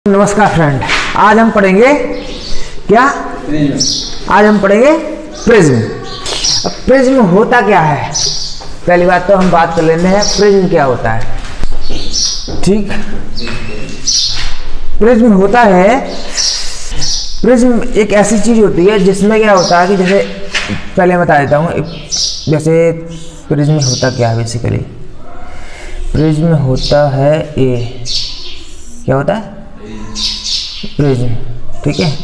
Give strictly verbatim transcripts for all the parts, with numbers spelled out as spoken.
नमस्कार फ्रेंड, आज हम पढ़ेंगे क्या? आज हम पढ़ेंगे प्रिज्म। अब प्रिज्म होता क्या है? पहली बात तो हम बात कर लेते हैं प्रिज्म क्या होता है। ठीक, प्रिज्म होता है, प्रिज्म एक ऐसी चीज होती है जिसमें क्या होता है कि जैसे पहले बता देता हूँ, जैसे प्रिज्म होता क्या है। बेसिकली प्रिज्म होता है ए, क्या होता है? प्रिज्म। ठीक है,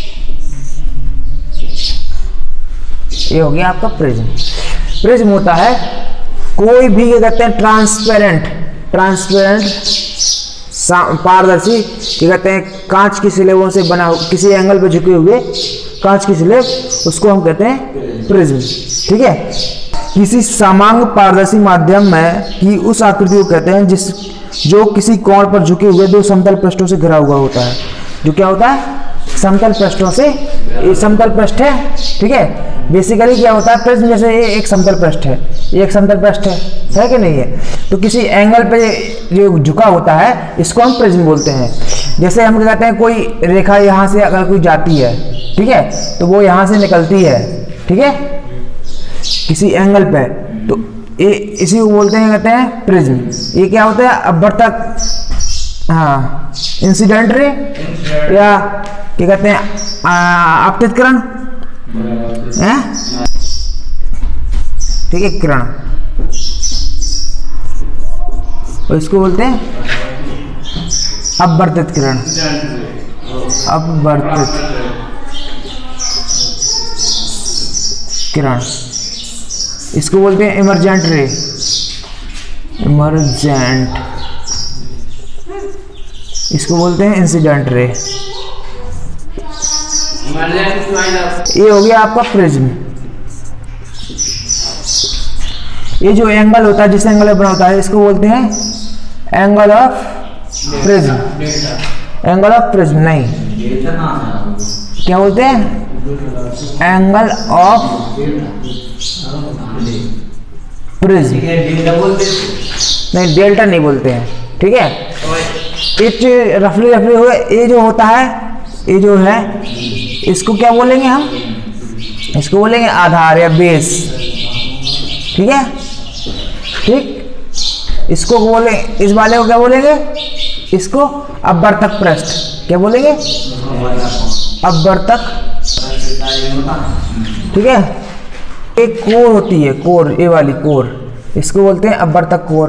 ये हो गया आपका प्रिज्म। प्रिज्म होता है कोई भी, क्या कहते हैं, ट्रांसपेरेंट ट्रांसपेरेंट पारदर्शी, क्या कहते हैं, कांच की स्लेबों से बना हो, किसी एंगल पे झुके हुए कांच की स्लेब, उसको हम कहते हैं प्रिज्म। ठीक है, किसी समांग पारदर्शी माध्यम में की उस आकृति को कहते हैं जिस जो किसी कोण पर झुके हुए दो समतल पृष्ठों से घिरा हुआ होता है। जो क्या होता है? समतल पृष्ठों से, ये समतल पृष्ठ है। ठीक है, बेसिकली क्या होता है प्रिज्म, जैसे ये एक समतल पृष्ठ है, ये एक समतल पृष्ठ है, है कि नहीं है? तो किसी एंगल पे जो झुका होता है इसको हम प्रिज्म बोलते हैं। जैसे हम क्या कहते हैं, कोई रेखा यहाँ से अगर कोई जाती है, ठीक है, तो वो यहाँ से निकलती है, ठीक है, किसी एंगल पे, तो ये इसी को बोलते हैं, कहते हैं प्रिज्म। ये क्या होता है? अपवर्तक, हाँ, इंसिडेंट रे, या क्या कहते हैं, आपतित किरण है, ठीक है, किरण, और इसको बोलते हैं अपवर्तित किरण, अपवर्तित किरण। इसको बोलते हैं इमरजेंट रे, इमरजेंट। इसको बोलते हैं इंसिडेंट रे। ये हो गया आपका प्रिज्म। ये जो एंगल होता है, जिस एंगल में बना होता है, इसको बोलते हैं angle of prism. Angle of prism नहीं, क्या बोलते हैं? Angle of prism. नहीं, डेल्टा नहीं बोलते हैं। ठीक है, ये रफली रफली हुए, ये जो होता है, ये जो है, इसको क्या बोलेंगे हम? इसको बोलेंगे आधार या बेस। ठीक है, ठीक, इसको बोले, इस वाले को क्या बोलेंगे? इसको अपवर्तक पृष्ठ, क्या बोलेंगे? अपवर्तक। ठीक है, एक कोर होती है, कोर, ये वाली कोर, इसको बोलते हैं अपवर्तक कोर।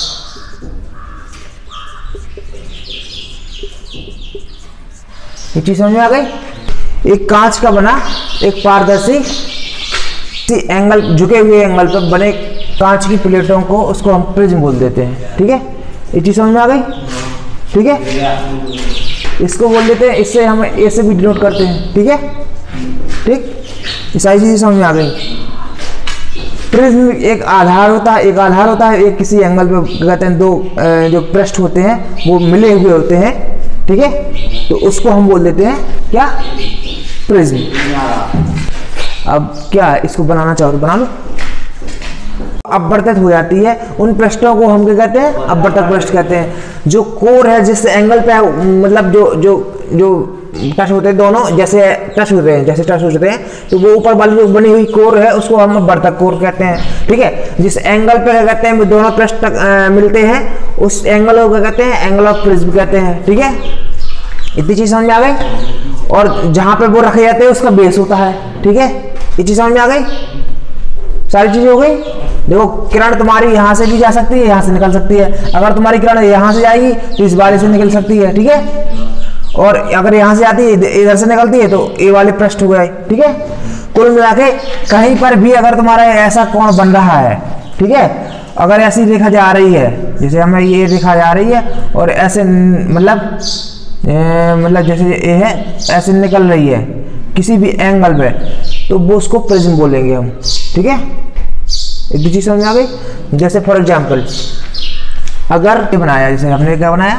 ये चीज समझ में आ गई? एक कांच का बना एक पारदर्शी एंगल, झुके हुए एंगल पर बने कांच की प्लेटों को, उसको हम प्रिज्म बोल देते हैं। ठीक है, ये चीज समझ में आ गई? ठीक है, इसको बोल देते हैं, इससे हम ए से भी डिनोट करते हैं। ठीक है, ठीक, ये सारी चीजें समझ में आ गई। प्रिज्म एक आधार होता है, एक आधार होता है, एक किसी एंगल पे कहते हैं, दो जो पृष्ठ होते हैं वो मिले हुए होते हैं। ठीक है, तो उसको हम बोल देते हैं क्या? प्रिज्म। अब क्या इसको बनाना चाहो तो बना लो। अपवर्तित हो जाती है उन पृष्ठों को हम क्या कहते हैं? अपवर्तक पृष्ठ कहते हैं। जो कोर है, जिस एंगल पे, मतलब जो जो जो टच होते हैं, दोनों जैसे टच होते हैं, जैसे टच होते हैं, तो वो ऊपर वाली जो बनी हुई कोर है उसको हम अपवर्तक कोर कहते हैं। ठीक है, जिस एंगल पे क्या कहते हैं, दोनों पृष्ठ तक मिलते हैं, उस एंगल को क्या कहते हैं? एंगल ऑफ प्रिज्म कहते हैं। ठीक है, इतनी चीज समझ में आ गई? और जहां पे वो रखे जाते हैं उसका बेस होता है। ठीक है, ये चीज समझ में आ गई? सारी चीजें हो गई। देखो, किरण तुम्हारी यहाँ से भी जा सकती है, यहाँ से निकल सकती है। अगर तुम्हारी किरण यहाँ से जाएगी तो इस वाले से निकल सकती है। ठीक है, और अगर यहाँ से आती है, इधर से निकलती है, तो ये वाले पृष्ठ हो गए। ठीक है, कुल मिला के कहीं पर भी अगर तुम्हारा ऐसा कोण बन रहा है, ठीक है, अगर ऐसी रेखा जा रही है, जैसे हमें ये रेखा जा रही है और ऐसे, मतलब मतलब जैसे ये है, ऐसे निकल रही है किसी भी एंगल पे, तो वो उसको प्रिज्म बोलेंगे हम। ठीक है, एक दूसरी समझ में आ गई? जैसे फॉर एग्जाम्पल, अगर ये बनाया, जैसे हमने क्या बनाया,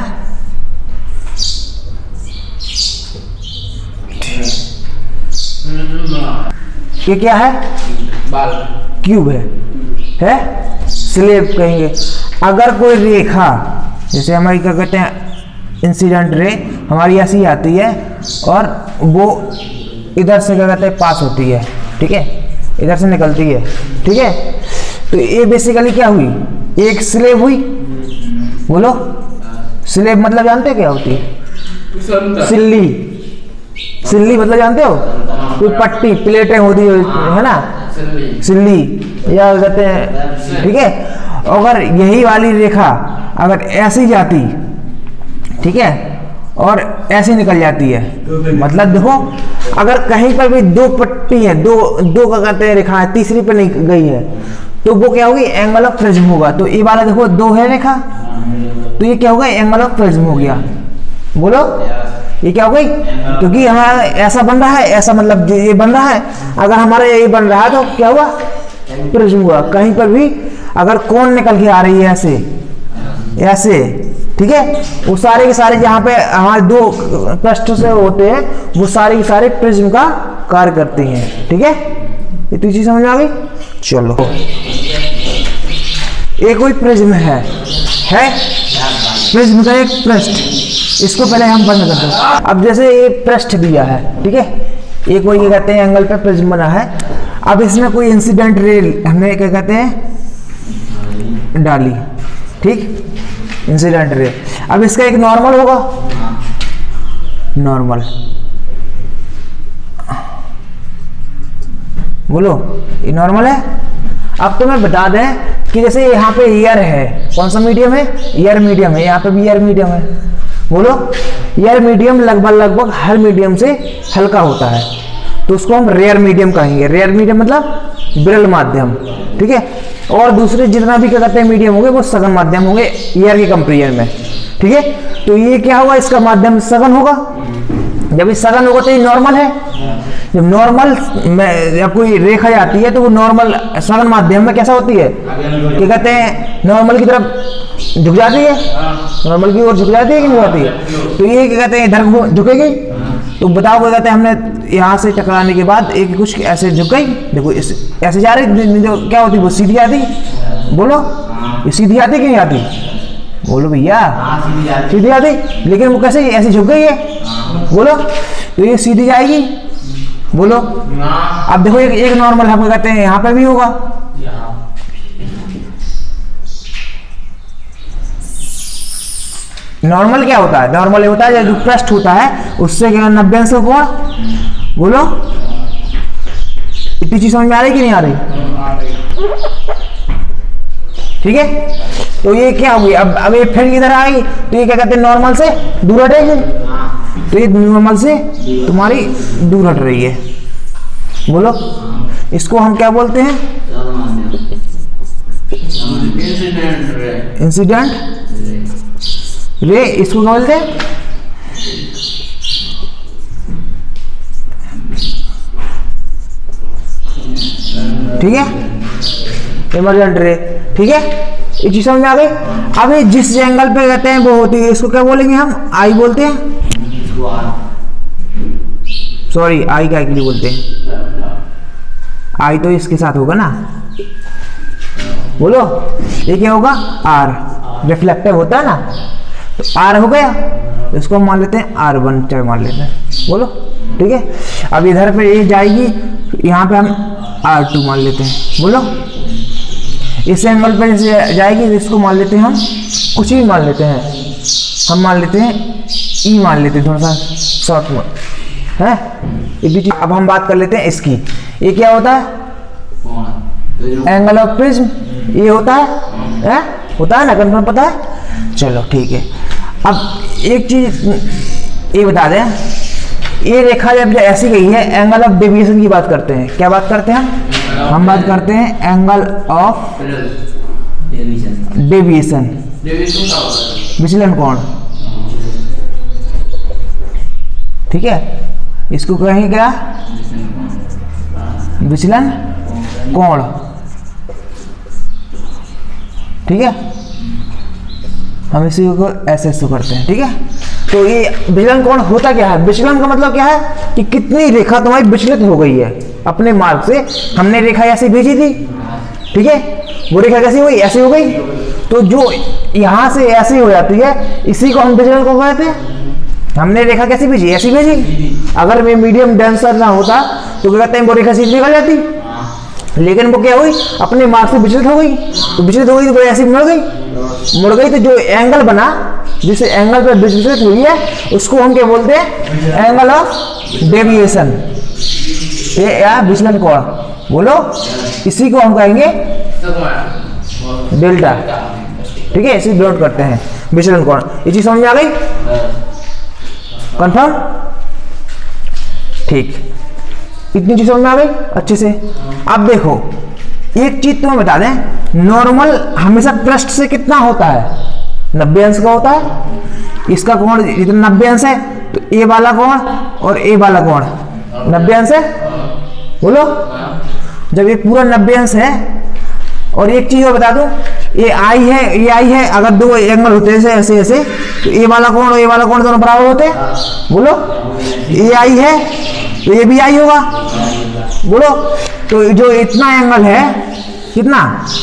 ये क्या है? बाल, क्यूब है, है स्लेब कहेंगे। अगर कोई रेखा, जैसे हमारी क्या कहते हैं, इंसिडेंट रे, हमारी ऐसी आती है और वो इधर से क्या कहते हैं पास होती है, ठीक है, इधर से निकलती है, ठीक है। तो ये बेसिकली क्या हुई, एक स्लेब हुई। बोलो स्लेब मतलब जानते क्या होती है? सिल्ली। सिल्ली मतलब जानते हो? कोई पट्टी प्लेटें होती है ना, सिल्ली या कहते हैं, ठीक है। अगर यही वाली रेखा अगर ऐसी जाती, ठीक है, और ऐसी निकल जाती है, मतलब देखो अगर कहीं पर भी दो पट्टी है, दो दो का कहते हैं रेखा है, तीसरी पे नहीं गई है, तो वो क्या होगी, एंगल ऑफ प्रिज्म होगा। तो ये वाला देखो दो है रेखा, तो ये क्या होगा, एंगल ऑफ प्रिज्म हो गया। बोलो ये क्या हो गई, क्योंकि हमारा ऐसा बन रहा है, ऐसा मतलब ये बन रहा है, अगर हमारा ये बन रहा है तो क्या हुआ, प्रिज्म हुआ। कहीं पर भी अगर कोण निकल के आ रही है ऐसे ऐसे, ठीक है, वो सारे के सारे जहाँ पे हमारे दो पृष्ठ से होते हैं वो सारे के सारे प्रिज्म का कार्य करते हैं, ठीक है। इतनी चीज समझ आ गई। चलो एक कोई प्रिज्म है है प्रिज्म का एक पृष्ठ, इसको पहले हम बंद करते हैं। अब जैसे ये पृष्ठ दिया है, ठीक है, एक कोई क्या कहते हैं एंगल पे प्रिज्म बना है। अब इसमें कोई इंसिडेंट रे हमने क्या कहते हैं डाली, ठीक, इंसिडेंट रे। अब इसका एक नॉर्मल होगा, नॉर्मल, बोलो ये नॉर्मल है। अब तो मैं बता दें कि जैसे यहाँ पे ईयर है, कौन सा मीडियम है, ईयर मीडियम है, यहाँ पे भी ईयर मीडियम है। बोलो ईयर मीडियम लगभग लगभग हर मीडियम से हल्का होता है, तो उसको हम रेयर मीडियम कहेंगे। रेयर मीडियम मतलब विरल माध्यम, ठीक है। और दूसरे जितना भी क्या कहते हैं मीडियम होंगे वो सघन माध्यम होंगे ईयर के कंपेरिजन में, ठीक है। तो ये क्या होगा, इसका माध्यम सघन होगा। जब ये सघन होगा तो ये नॉर्मल है। जब नॉर्मल में जब कोई रेखा जाती है तो वो नॉर्मल सघन माध्यम में कैसा होती है, क्या कहते हैं नॉर्मल की तरफ झुक जाती है, नॉर्मल की ओर झुक जाती है कि नहीं जाती है। तो ये क्या कहते हैं इधर झुकेगी। तो बताओ क्या कहते हैं, हमने यहाँ से टकराने के बाद एक कुछ ऐसे झुक गई, देखो इस ऐसे जा रही, जो क्या होती है वो सीधी आती। बोलो ये सीधी आती कि नहीं आती, बोलो भैया सीधी आती, लेकिन वो कैसे ऐसे झुक गई है, बोलो तो ये सीधी जाएगी। बोलो अब देखो एक, एक नॉर्मल हम कहते हैं यहाँ पे भी होगा, नॉर्मल क्या होता है, नॉर्मल होता है जो पृष्ठ होता है उससे क्या नब्बे अंश कोण। बोलो इतनी चीज समझ में आ रही कि नहीं आ रही, ठीक है। तो ये क्या हुई, अब अब ये फिर इधर आएगी तो ये क्या कहते हैं नॉर्मल से दूर हटेगी, तो ये नॉर्मल से तुम्हारी दूर हट रही है। बोलो इसको हम क्या बोलते हैं, इंसिडेंट रे, इसको क्या बोलते हैं, ठीक है, इमरजेंट रे, ठीक है। ये चीज समझ में आ गई। अब ये जिस एंगल पे कहते हैं वो होती है, इसको क्या बोलेंगे हम, आई बोलते हैं, सॉरी आई क्या के लिए बोलते हैं, आई तो इसके साथ होगा ना। बोलो ये क्या होगा, आर, रिफ्लेक्टिव होता है ना, तो आर हो गया, तो इसको हम मान लेते हैं आर वन चाहे मान लेते हैं। बोलो ठीक है। अब इधर पे ये जाएगी, यहाँ पे हम आर टू मान लेते हैं। बोलो इस एंगल पे जैसे जाएगी, इसको मान लेते हैं हम कुछ भी मान लेते हैं, हम मान लेते हैं ई मान लेते हैं, थोड़ा सा शॉर्ट में है। अब हम बात कर लेते हैं इसकी, ये क्या होता है, एंगल ऑफ प्रिज्म, ये होता है, है? होता है ना, कंफर्म पता है। चलो ठीक है। अब एक चीज ये बता दें, ये रेखा जब ऐसी गई है, एंगल ऑफ डेविएशन की बात करते हैं। क्या बात करते हैं हम हम बात करते हैं एंगल ऑफ डेविएशन, विचलन कोण, ठीक है। इसको कहेंगे क्या, विचलन कोण, ठीक है। हम इसी को ऐसे ऐसे करते हैं, ठीक है। तो ये विचलन कोण होता क्या है, विचलन का मतलब क्या है कि कितनी रेखा तुम्हारी विचलित हो गई है अपने मार्ग से। हमने रेखा ऐसे भेजी थी, ठीक है, वो रेखा कैसी हुई, ऐसी हो गई। तो जो यहां से ऐसी हो जाती है, इसी को हम विचलन को कहते हैं, हमने रेखा कैसी भेजी, ऐसी भेजी। अगर मैं मीडियम डेंसर ना होता तो क्या कहते हैं वो रेखा सीधी निकल जाती, लेकिन वो क्या हुई अपने मार्ग से विचलित हो गई। तो विचलित हो गई तो ऐसी मुड़ गई, मुड़ गई तो जो एंगल बना, जिस एंगल पर विचलित हुई है उसको हम क्या बोलते हैं, एंगल ऑफ डेविएशन, ये या विचलन कोण। बोलो, इसी को हम कहेंगे डेल्टा। ठीक है, इसे डिनोट करते हैं विचलन कोण। ये चीज समझ में आ गई, कंफर्म? ठीक, इतनी चीज समझ में आ गई अच्छे से। अब देखो एक चीज तुम्हें बता दें, नॉर्मल हमेशा पृष्ठ से कितना होता है, नब्बे अंश का होता है। इसका कोण जितना नब्बे अंश है तो ए वाला कोण और ए वाला कोण नब्बे अंश है। बोलो, जब ये पूरा नब्बे अंश है, और एक चीज और बता दूं, ये आई है, ये आई है, अगर दो एंगल होते हैं ऐसे ऐसे तो ए वाला कोण और ए वाला कोण दोनों बराबर होते हैं। बोलो, ये आई है तो ये भी आई होगा। बोलो, तो जो इतना एंगल है कितना,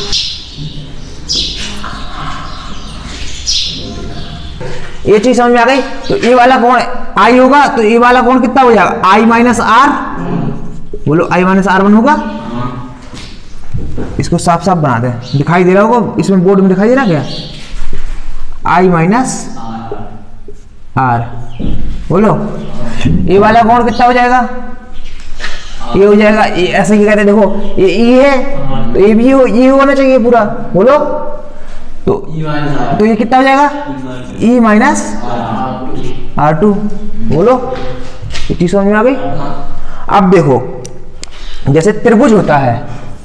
ये चीज समझ में आ गई। तो ए वाला कोण आई होगा तो ए वाला कोण कितना हो जाएगा, आई माइनस आर। बोलो, आई माइनस आर वन होगा। इसको साफ साफ बना दे, दिखाई दे रहा होगा इसमें, बोर्ड में दिखाई दे रहा क्या, आई माइनस आर। बोलो, ये वाला कोण कितना हो जाएगा, ये हो जाएगा, ये ऐसे क्या कहते हैं, देखो ये ई है तो ये भी हो, ये होना चाहिए पूरा। बोलो, तो तो ये कितना हो जाएगा, ई माइनस आर टू। बोलो, ये चीज समझ में आ गई। अब देखो, जैसे त्रिभुज होता है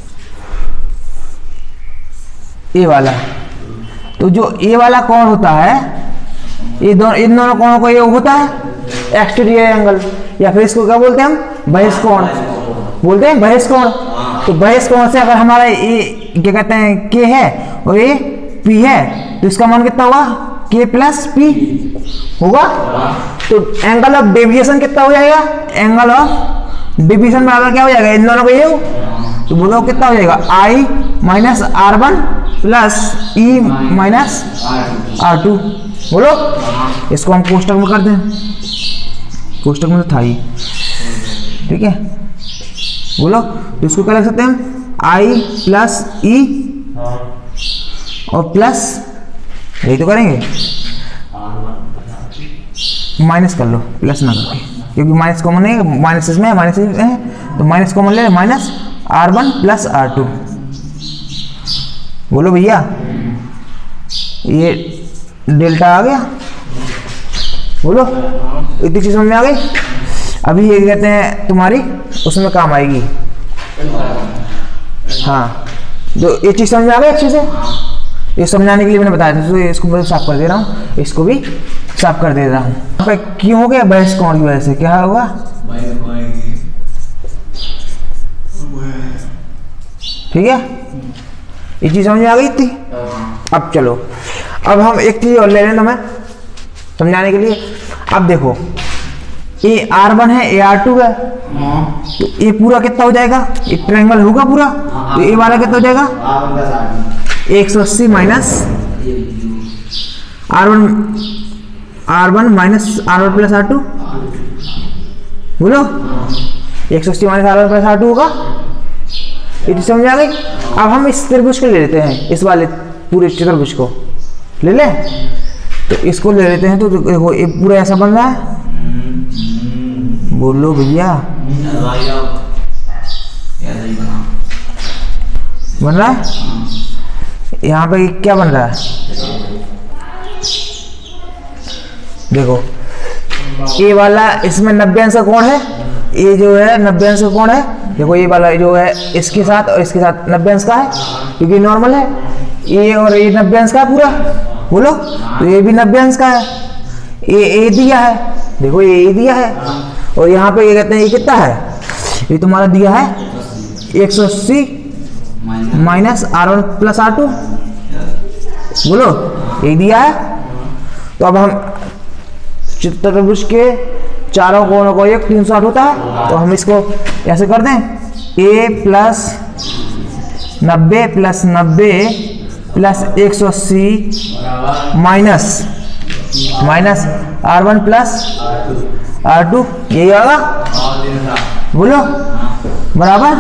ए वाला, तो जो ए वाला कोण होता है, ये दोनों इन दोनों कोणों को ये होता है एक्सटीरियर एंगल, या फिर इसको क्या बोलते हैं हम, बहिष्कोण बोलते हैं, बहिष्कोण। तो बहिष्कोण से अगर हमारा ये क्या कहते हैं के है और ये पी है, तो इसका मान कितना होगा, के प्लस पी होगा। तो एंगल ऑफ डेविएशन कितना हो जाएगा, एंगल ऑफ डेविएशन बराबर क्या हो जाएगा, इन दोनों को ये हो, तो बोलो कितना हो जाएगा, I minus R one plus E minus R two. बोलो, इसको हम कोष्टक में कर दें, कोष्टक में तो था ही। ठीक है, बोलो, तो इसको क्या लिख सकते हैं हम, आई प्लस ई और प्लस, यही तो करेंगे, माइनस कर लो प्लस ना करके, क्योंकि माइनस कॉमन है, माइनस इसमें माइनस है तो माइनस कॉमन ले, minus R one plus R two. बोलो भैया, ये डेल्टा आ गया। बोलो, इतनी चीज समझ में आ गई। अभी ये कहते हैं तुम्हारी उसमें काम आएगी। हाँ, जो ये चीज समझ में आ गई अच्छे से, ये समझाने के लिए मैंने बताया था, तो इसको मैं साफ कर दे रहा हूँ, इसको भी साफ कर दे रहा हूँ। क्यों हो गया, बहिष्कोण की वजह से क्या होगा, ठीक है, ये चीज समझ में आ गई थी। अब चलो, अब हम एक चीज और ले लें तुम्हें समझाने के लिए। अब देखो, ए आर वन है, ए आर टू है, तो ये पूरा कितना हो जाएगा, एक ट्रायंगल होगा पूरा, तो ए वाला कितना हो जाएगा, एक सौ अस्सी minus R one, R one minus R one plus R two. बोलो, एक सौ अस्सी minus R one plus R two होगा। ये समझ आ गई। अब हम इस त्रिभुज को ले लेते हैं, इस वाले पूरे चतुर्भुज को ले ले, तो इसको ले लेते हैं। तो देखो ये पूरा ऐसा बन रहा है। बोलो भैया, बन रहा है। यहाँ पे क्या बन रहा है, देखो ये वाला, इसमें नब्बे अंश का कोण है, ये जो है नब्बे अंश का कोण है। देखो ये वाला जो है इसके साथ और इसके साथ नब्बे अंश का है, क्योंकि नॉर्मल है। ये और ये नब्बे अंश का है पूरा। बोलो, तो ये भी नब्बे अंश का है। ये ए दिया है, देखो ये ए दिया है, और यहाँ पे ये कहते हैं ये कितना है, ये तुम्हारा दिया है एक सौ अस्सी minus R one plus R two. बोलो, ये दिया है। तो अब हम चतुर्भुज के चारों कोणों को एक तीन सौ आठ होता है, तो हम इसको ऐसे कर दें, ए प्लस नब्बे प्लस नब्बे प्लस एक सौ अस्सी minus minus R one plus R two, यही होगा, बोलो बराबर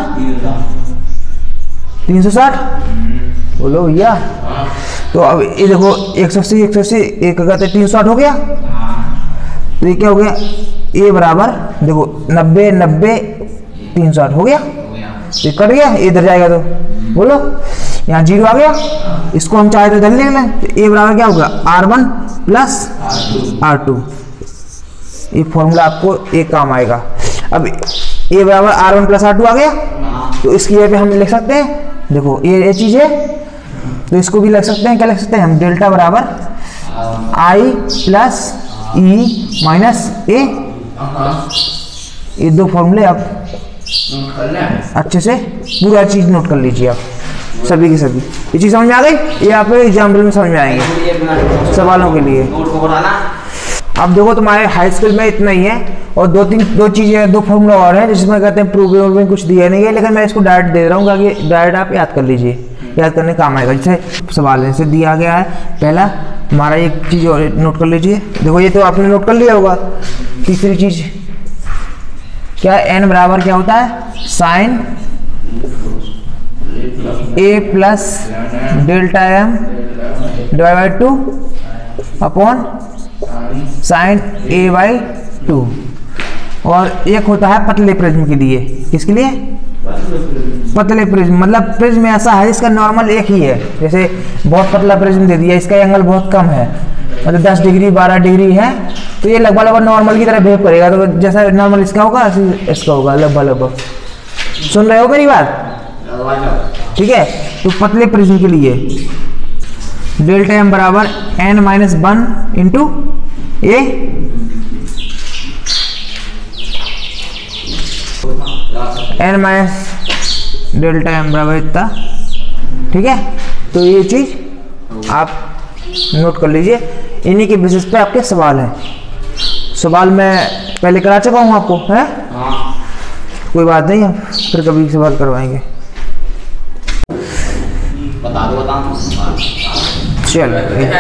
तीन सौ साठ, बोलो भैया। तो अब ये देखो एक सौ अस्सी एक सौ अस्सी एक कहते तीन सौ साठ हो गया, तो ये क्या हो गया, ए बराबर देखो नब्बे नब्बे तीन सौ आठ हो गया, ये कट गया, इधर जाएगा तो बोलो यहाँ जीरो आ गया, इसको हम चाहे तो इधर ले लें, तो ए बराबर क्या होगा R one plus R two, ये फॉर्मूला आपको एक काम आएगा। अब ए बराबर R one plus R two आ गया, तो इसकी जगह पे हम लिख सकते हैं, देखो ये ये चीज है, तो इसको भी लिख सकते हैं, क्या लिख सकते हैं हम, डेल्टा बराबर आई प्लस ई माइनस ए, ये दो फॉर्मूले आप अच्छे से पूरा चीज नोट कर लीजिए आप सभी की सभी। ये चीज समझ में आ गई, ये आप एग्जाम्पल में समझ में आएंगे सवालों के लिए। अब देखो तुम्हारे हाई स्कूल में इतना ही है, और दो तीन दो चीजें दो फॉर्मूला और है जिसमें कहते हैं प्रूफ में कुछ दिया नहीं है, लेकिन मैं इसको डायरेक्ट दे रहा हूँ ताकि डायरेक्ट आप याद कर लीजिए, याद करने काम आएगा। जैसे सवाल है, दिया गया है पहला हमारा, एक चीज और नोट कर लीजिए, देखो ये तो आपने नोट कर लिया होगा। तीसरी चीज क्या, एन बराबर क्या होता है, sine A plus delta M divide by two upon sine A by two, और एक होता है पतले प्रिज्म के लिए, किसके लिए, पतले प्रिज्म, मतलब प्रिज्म ऐसा है इसका नॉर्मल एक ही है, जैसे बहुत पतला प्रिज्म दे दिया, इसका एंगल बहुत कम है, मतलब दस डिग्री बारह डिग्री है, तो ये लगभग लगभग नॉर्मल की तरह बिहेव करेगा, तो जैसा नॉर्मल इसका होगा इसका होगा लगभग लगभग। सुन रहे हो मेरी बात, ठीक है। तो पतले प्रिज्म के लिए डेल्टा एम बराबर N minus one into A, N minus delta M बराबर इतना, ठीक है। तो ये चीज आप नोट कर लीजिए, इन्हीं के बेसिस पे आपके सवाल हैं। सवाल मैं पहले करा चुका हूँ आपको, है कोई बात नहीं, हम फिर कभी सवाल करवाएंगे। बता दो बता चल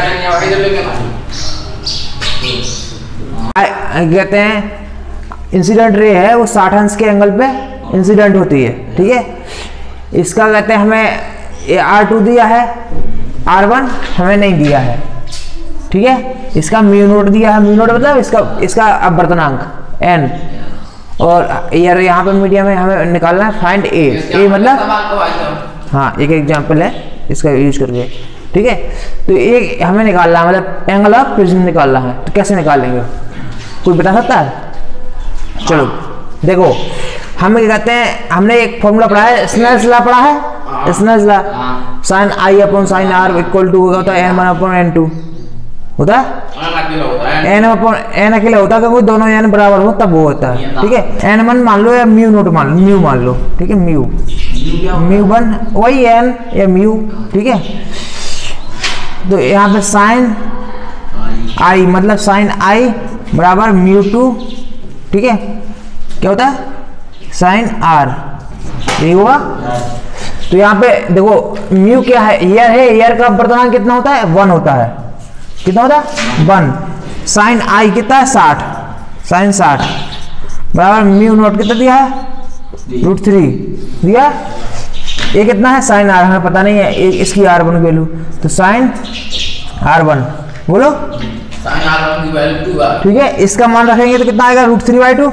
कहते हैं इंसिडेंट रे है वो साठ अंश के एंगल पे इंसिडेंट होती है, ठीक है। इसका कहते हैं हमें आर टू दिया है, आर वन हमें नहीं दिया है, ठीक है। इसका म्यू नोट दिया है, म्यू नोट मतलब इसका इसका अपवर्तनांक एन, और यार यहाँ पे मीडियम में हमें निकालना है फाइंड ए, ए मतलब हाँ एक एग्जांपल है इसका यूज करके, ठीक है। तो एक हमें निकालना है, मतलब एंगल ऑफ प्रिज्म निकालना है, तो कैसे निकालेंगे, कोई बता सकता है? चलो देखो, हम क्या कहते हैं, हमने एक फॉर्मूला पढ़ा है, स्नेल्स लॉ पढ़ा है, Snell's law, sine I upon sine R equal to होता है N one upon N two, होता है एन अपॉन एन अकेला होता है, क्योंकि दोनों एन बराबर हो तब वो होता है, ठीक है। एन वन मान लो या म्यू नोट मान लो, म्यू मान लो, ठीक है, म्यू म्यू वन वही एन या म्यू, ठीक है। तो यहाँ पे साइन आई मतलब साइन आई बराबर म्यू टू, ठीक है, क्या होता है साइन आर, यही होगा। तो यहाँ पे देखो म्यू क्या है, ईयर है, ईयर का अपवर्तनांक कितना होता है, वन होता है, कितना होता है वन। साइन आई कितना है साठ, साइन साठ बराबर म्यू नोट कितना दिया है रूट थ्री दिया, ये कितना है साइन आर, हमें पता नहीं है, एक इसकी आर वन वैल्यू, तो साइन आर वन बोलो साइन आर वन की वैल्यू टू, ठीक है। इसका मान रखेंगे तो कितना आएगा रूट थ्री बाई टू,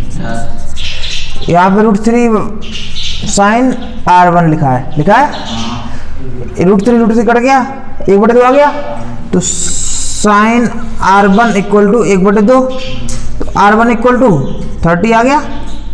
यहाँ पे root three sine R one लिखा है, लिखा है, root three root three cut गया, एक बटे दो आ गया, तो sine R one equal to एक बटे दो, तो R one equal to thirty आ गया,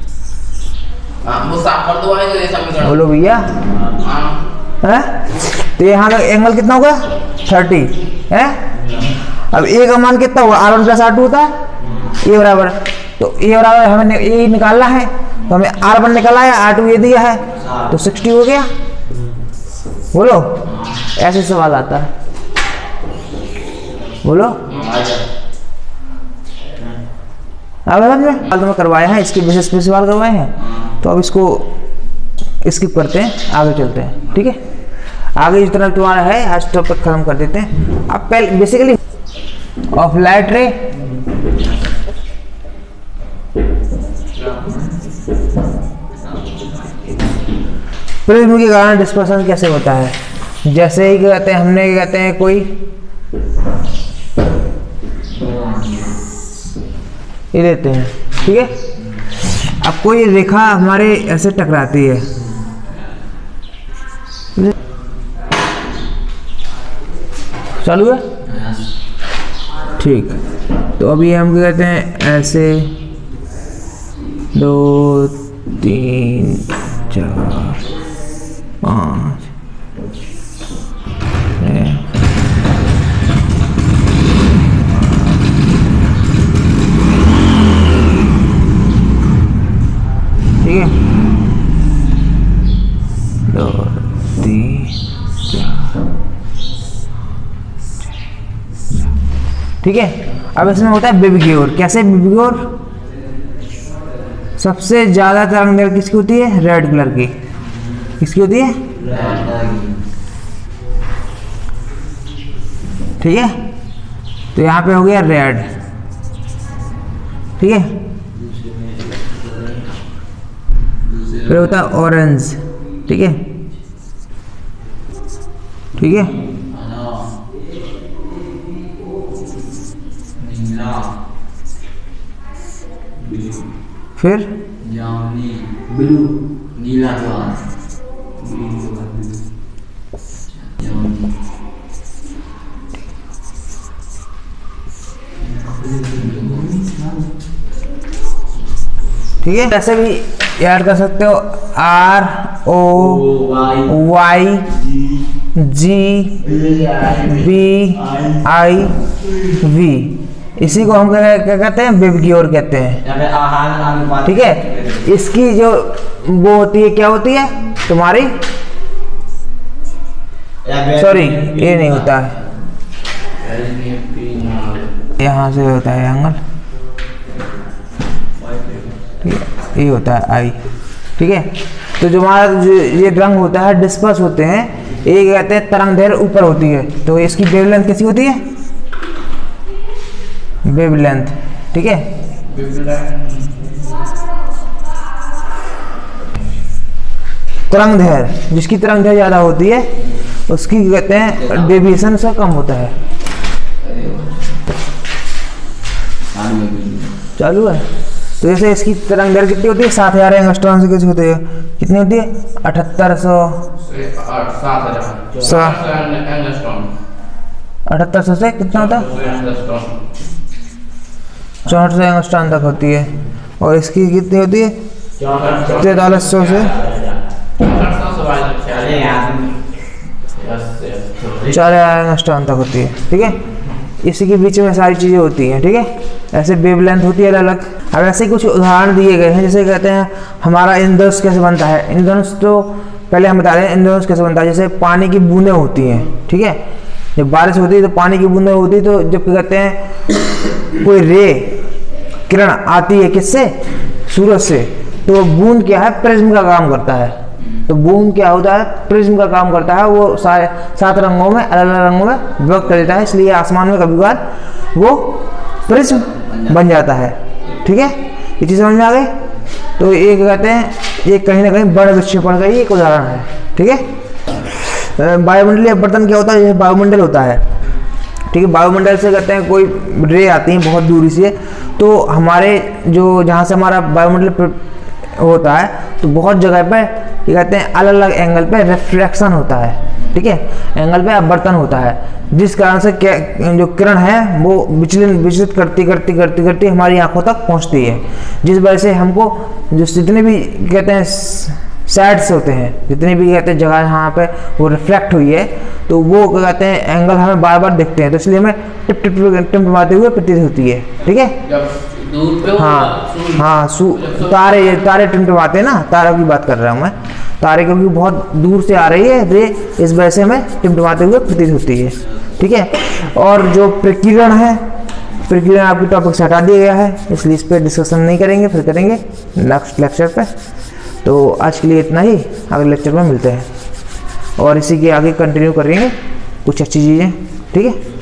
बोलो भैया है। तो यहाँ का एंगल कितना होगा थर्टी है। अब ए का मान कितना होगा, R one plus R two होता है ए बराबर, तो ए बराबर हमें ए निकालना है, तो हमें आर वन निकाला है, आर टू ये दिया है, तो सिक्सटी हो गया, बोलो ऐसे सवाल आता है, बोलो अब में तो मैं करवाए हैं, इसके बेसिस पे सवाल करवाए हैं, तो अब इसको स्किप करते हैं, आगे चलते हैं, ठीक है। आगे जितना तुम्हारा है आज टॉपिक खत्म कर देते हैं। अब पहले basically of light ray prism के कारण डिस्पर्सन कैसे होता है? जैसे ही कहते हैं हमने कहते हैं कोई ये लेते हैं, ठीक है। अब कोई रेखा हमारे ऐसे टकराती है, चालू है, ठीक। तो अभी हम क्या कहते हैं ऐसे दो तीन चार पाँच ठीक है, दो तीन चार, ठीक है। अब इसमें होता है बेबीग्योर। कैसे बेबीग्योर? सबसे ज्यादा तरंग किसकी होती है? रेड कलर की। किसकी होती है? ठीक है, तो यहाँ पे हो गया रेड, ठीक है। फिर होता है ऑरेंज, ठीक है, ठीक है। फिर ब्लू, नीला, ठीक है। ऐसे भी याद कर सकते हो, R O Y G B I V, इसी को हम क्या कहते हैं? बेबीग्योर कहते हैं, ठीक है। इसकी जो वो होती है, क्या होती है तुम्हारी? सॉरी, ये नहीं होता है, यहाँ से होता है एंगल, ये होता है आई, ठीक है। तो जो हमारा जो ये रंग होता है डिस्पर्स होते हैं, ये कहते हैं तरंग दैर्घ्य ऊपर होती है, तो इसकी वेवलेंथ कैसी होती है? वेवलेंथ, ठीक है। तरंग दैर्घ्य, जिसकी तरंग दैर्घ्य ज्यादा होती है उसकी कहते हैं डेविएशन से कम होता है। चालू है। तो जैसे इसकी तरंग दैर्घ्य कितनी होती है? सात हजार एंगस्ट्रॉम से कुछ होती है। कितनी होती है? अठहत्तर सौ अठहत्तर सौ से कितना होता है? चौहठ सौ एंगस्ट्रॉम तक होती है। और इसकी कितनी होती है? तैतालीस सौ से चार हजार एंगस्ट्रॉम तक होती है, ठीक है। इसी के बीच में सारी चीजें होती हैं, ठीक है। ऐसे वेवलेंथ होती है अलग अलग। अब ऐसे कुछ उदाहरण दिए गए हैं, जैसे कहते हैं हमारा इंद्रधनुष कैसे बनता है। इंद्रधनुष तो पहले हम बता रहे हैं इंद्रधनुष कैसे बनता है। जैसे पानी की बूंदें होती हैं, ठीक है, जब बारिश होती है तो पानी की बूंदें होती है, तो जब कहते हैं कोई रे किरण आती है किससे? सूरज से, तो बूंद क्या है? प्रिज्म का काम करता है। तो बूंद क्या होता है? प्रिज्म का काम करता है। वो सारे सात रंगों में अलग अलग रंगों में विभक्त कर देता है, इसलिए आसमान में कभी बार वो प्रिज्म बन जाता है, ठीक है। ये चीज समझ में आ गई। तो ये कहते हैं ये कहीं ना कहीं बड़े विक्षेपण का ही एक उदाहरण है, ठीक है। वायुमंडलीय अपवर्तन क्या होता है? जैसे वायुमंडल होता है, ठीक है, वायुमंडल से कहते हैं कोई रे आती है बहुत दूरी से, तो हमारे जो जहाँ से हमारा वायुमंडल होता है तो बहुत जगह पे ये कहते हैं अलग अलग एंगल पे रिफ्लेक्शन होता है, ठीक है, एंगल पे अपवर्तन होता है, जिस कारण से जो किरण है वो विचलन विचलित करती करती करती करती हमारी आंखों तक पहुंचती है, जिस वजह से हमको जो जितने भी कहते हैं साइड्स होते हैं, जितने भी कहते हैं जगह यहाँ पे वो रिफ्लेक्ट हुई है, तो वो क्या कहते हैं एंगल हमें बार बार दिखते हैं, तो इसलिए हमें टिप टिप टिमटिमाते हुए प्रतीत होती है, ठीक है। हाँ हाँ तारे तारे टिमटिमाते हैं ना, तारों की बात कर रहा हूँ मैं। तारे क्योंकि बहुत दूर से आ रही है रे, इस वजह से हमें टिमटिमाते हुए प्रतीत होती है, ठीक है। और जो प्रकीर्णन है, प्रकीर्णन आपके टॉपिक से हटा दिया गया है, इसलिए इस पर डिस्कशन नहीं करेंगे, फिर करेंगे नेक्स्ट लेक्चर पे। तो आज के लिए इतना ही, अगले लेक्चर में मिलते हैं और इसी के आगे कंटिन्यू करेंगे कुछ अच्छी चीज़ें, ठीक है।